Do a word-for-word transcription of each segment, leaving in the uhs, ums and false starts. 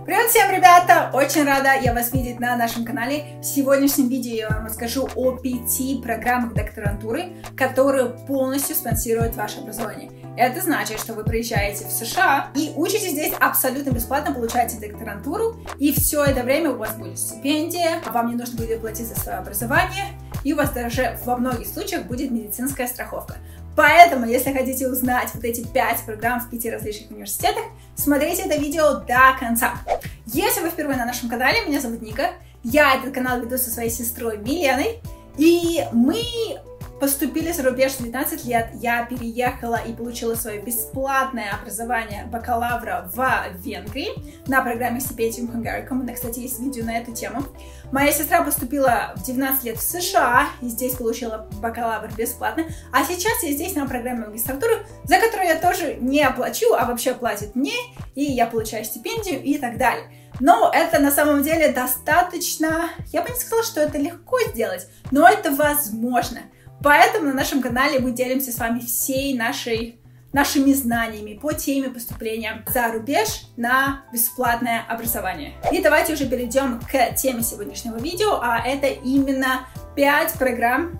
Привет всем, ребята! Очень рада я вас видеть на нашем канале. В сегодняшнем видео я вам расскажу о пяти программах докторантуры, которые полностью спонсируют ваше образование. Это значит, что вы приезжаете в США и учитесь здесь абсолютно бесплатно, получаете докторантуру, и все это время у вас будет стипендия, вам не нужно будет платить за свое образование, и у вас даже во многих случаях будет медицинская страховка. Поэтому, если хотите узнать вот эти пять программ в пяти различных университетах, смотрите это видео до конца. Если вы впервые на нашем канале, меня зовут Ника, я этот канал веду со своей сестрой Миленой, и мы поступили за рубеж в девятнадцать лет, я переехала и получила свое бесплатное образование бакалавра в Венгрии на программе Stipendium Hungaricum. У меня, кстати, есть видео на эту тему. Моя сестра поступила в девятнадцать лет в США и здесь получила бакалавр бесплатно, а сейчас я здесь на программе магистратуры, за которую я тоже не оплачу, а вообще платит мне, и я получаю стипендию и так далее. Но это на самом деле достаточно, я бы не сказала, что это легко сделать, но это возможно. Поэтому на нашем канале мы делимся с вами всей нашей, нашими знаниями по теме поступления за рубеж на бесплатное образование. И давайте уже перейдем к теме сегодняшнего видео, а это именно пять программ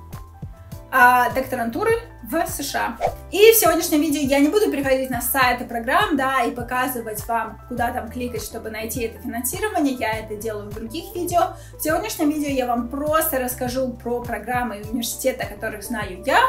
а, докторантуры в США. И в сегодняшнем видео я не буду переходить на сайты программ, да, и показывать вам, куда там кликать, чтобы найти это финансирование. Я это делаю в других видео. В сегодняшнем видео я вам просто расскажу про программы и университеты, которых знаю я.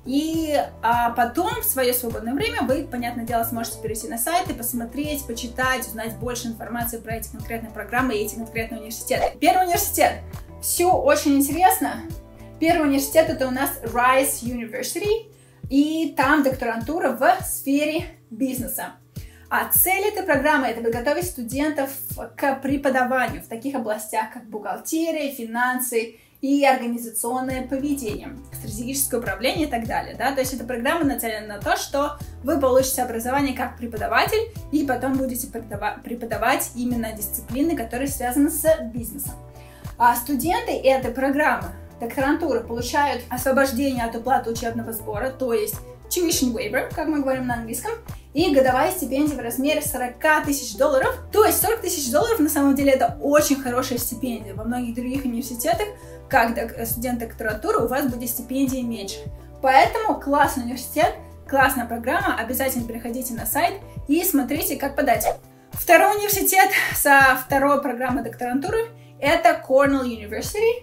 И а потом в свое свободное время вы, понятное дело, сможете перейти на сайт и посмотреть, почитать, узнать больше информации про эти конкретные программы и эти конкретные университеты. Первый университет. Все очень интересно. Первый университет — это у нас Rice University. И там докторантура в сфере бизнеса. А цель этой программы — это подготовить студентов к преподаванию в таких областях, как бухгалтерия, финансы и организационное поведение, стратегическое управление и так далее. Да? То есть эта программа нацелена на то, что вы получите образование как преподаватель и потом будете преподавать именно дисциплины, которые связаны с бизнесом. А студенты этой программы докторантуры получают освобождение от уплаты учебного сбора, то есть tuition waiver, как мы говорим на английском, и годовая стипендия в размере сорок тысяч долларов. То есть сорок тысяч долларов на самом деле это очень хорошая стипендия. Во многих других университетах, как студент докторантуры, у вас будет стипендия меньше. Поэтому классный университет, классная программа, обязательно переходите на сайт и смотрите, как подать. Второй университет со второй программой докторантуры — это Cornell University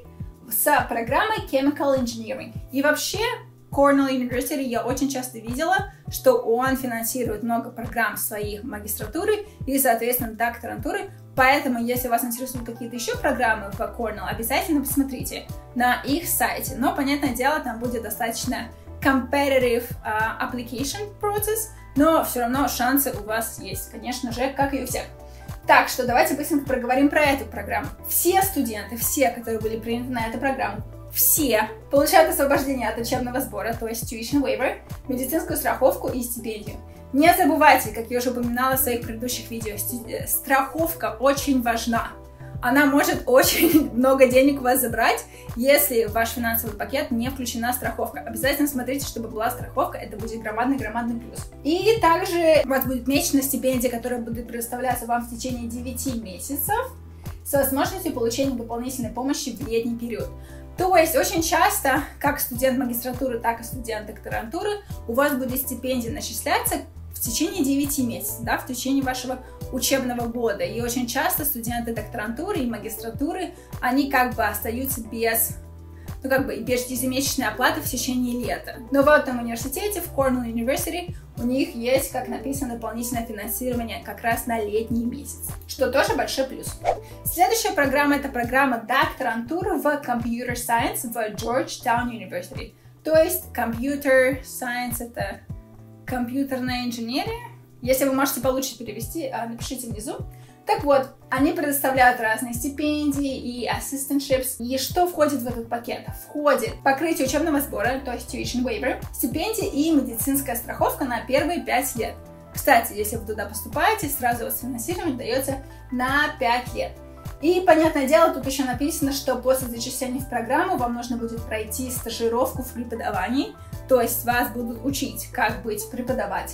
с программой Chemical Engineering. И вообще Cornell University я очень часто видела, что он финансирует много программ своих магистратуры и, соответственно, докторантуры. Поэтому, если вас интересуют какие-то еще программы в Cornell, обязательно посмотрите на их сайте. Но, понятное дело, там будет достаточно competitive uh, application process, но все равно шансы у вас есть, конечно же, как и у всех. Так что давайте быстренько проговорим про эту программу. Все студенты, все, которые были приняты на эту программу, все получают освобождение от учебного сбора, то есть tuition waiver, медицинскую страховку и стипендию. Не забывайте, как я уже упоминала в своих предыдущих видео, страховка очень важна. Она может очень много денег у вас забрать, если в ваш финансовый пакет не включена страховка. Обязательно смотрите, чтобы была страховка, это будет громадный-громадный плюс. И также у вас будет месячная стипендия, которая будет предоставляться вам в течение девяти месяцев с возможностью получения дополнительной помощи в летний период. То есть очень часто, как студент магистратуры, так и студент докторантуры, у вас будет стипендия начисляться в течение девяти месяцев, да, в течение вашего учебного года. И очень часто студенты докторантуры и магистратуры, они как бы остаются без, ну как бы без ежемесячной оплаты в течение лета. Но в этом университете, в Cornell University, у них есть, как написано, дополнительное финансирование как раз на летний месяц, что тоже большой плюс. Следующая программа — это программа докторантуры в Computer Science в Georgetown University. То есть Computer Science — это компьютерная инженерия. Если вы можете получше перевести, напишите внизу. Так вот, они предоставляют разные стипендии и assistantships. И что входит в этот пакет? Входит покрытие учебного сбора, то есть tuition waiver, стипендия и медицинская страховка на первые пять лет. Кстати, если вы туда поступаете, сразу у вас финансирование дается на пять лет. И, понятное дело, тут еще написано, что после зачисления в программу вам нужно будет пройти стажировку в преподавании, то есть вас будут учить, как быть преподавателем,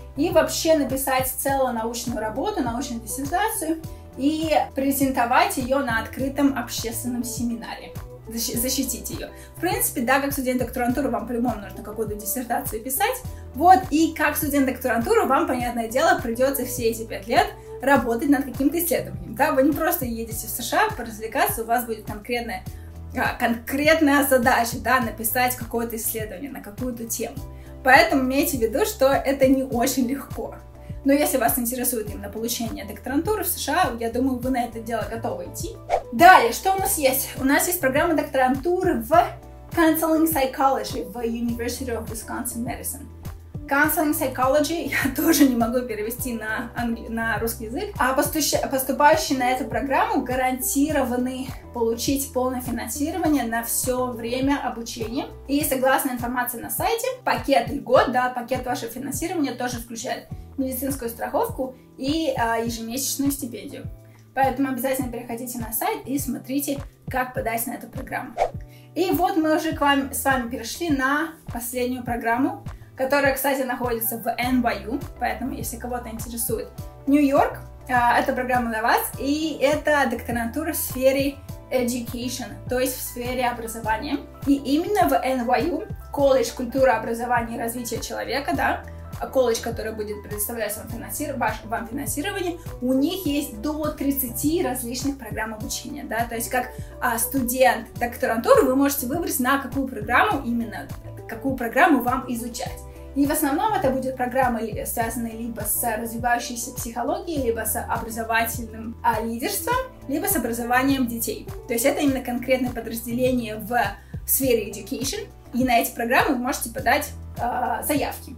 и вообще написать целую научную работу, научную диссертацию и презентовать ее на открытом общественном семинаре. Защитить ее. В принципе, да, как студент докторантуры вам по-любому нужно какую-то диссертацию писать. Вот, и как студент докторантуры вам, понятное дело, придется все эти пять лет работать над каким-то исследованием. Да, вы не просто едете в США поразвлекаться, у вас будет конкретная, а, конкретная задача, да, написать какое-то исследование на какую-то тему. Поэтому имейте в виду, что это не очень легко. Но если вас интересует именно получение докторантуры в США, я думаю, вы на это дело готовы идти. Далее, что у нас есть? У нас есть программа докторантуры в Counseling Psychology в University of Wisconsin-Madison. Counseling Psychology я тоже не могу перевести на, англи... на русский язык. А постущ... поступающие на эту программу гарантированы получить полное финансирование на все время обучения. И согласно информации на сайте, пакет льгот, да, пакет вашего финансирования тоже включает медицинскую страховку и а, ежемесячную стипендию. Поэтому обязательно переходите на сайт и смотрите, как подать на эту программу. И вот мы уже к вам, с вами перешли на последнюю программу, которая, кстати, находится в эн вай ю, поэтому, если кого-то интересует Нью-Йорк, а, эта программа для вас, и это докторантура в сфере education, то есть в сфере образования. И именно в эн вай ю, колледж культура, образования и развития человека, да, колледж, который будет предоставлять вам, финансир... вам финансирование, у них есть до тридцати различных программ обучения, да, то есть как а, студент докторантуры вы можете выбрать, на какую программу именно, какую программу вам изучать. И в основном это будет программы, связанные либо с развивающейся психологией, либо с образовательным а, лидерством, либо с образованием детей. То есть это именно конкретное подразделение в сфере education, и на эти программы вы можете подать а, заявки.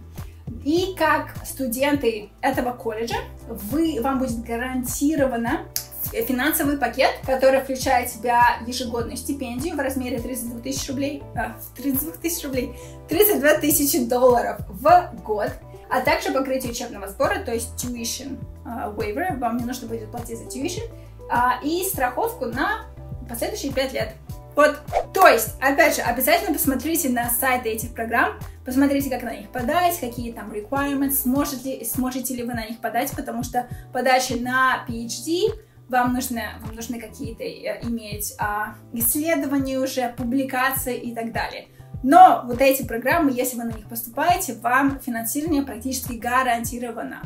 И как студенты этого колледжа, вы, вам будет гарантировано финансовый пакет, который включает в себя ежегодную стипендию в размере тридцать две тысячи рублей, а, тридцать две тысячи рублей, тридцать две тысячи долларов в год, а также покрытие учебного сбора, то есть tuition uh, waiver, вам не нужно будет платить за tuition, uh, и страховку на последующие пять лет. Вот, то есть, опять же, обязательно посмотрите на сайты этих программ, посмотрите, как на них подать, какие там requirements, сможете ли, сможете ли вы на них подать, потому что подача на пи эйч ди, вам нужны, вам нужны какие-то иметь а, исследования уже, публикации и так далее. Но вот эти программы, если вы на них поступаете, вам финансирование практически гарантировано.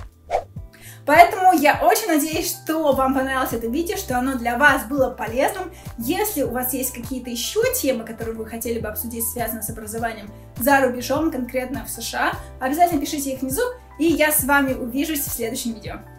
Поэтому я очень надеюсь, что вам понравилось это видео, что оно для вас было полезным. Если у вас есть какие-то еще темы, которые вы хотели бы обсудить, связанные с образованием за рубежом, конкретно в США, обязательно пишите их внизу, и я с вами увижусь в следующем видео.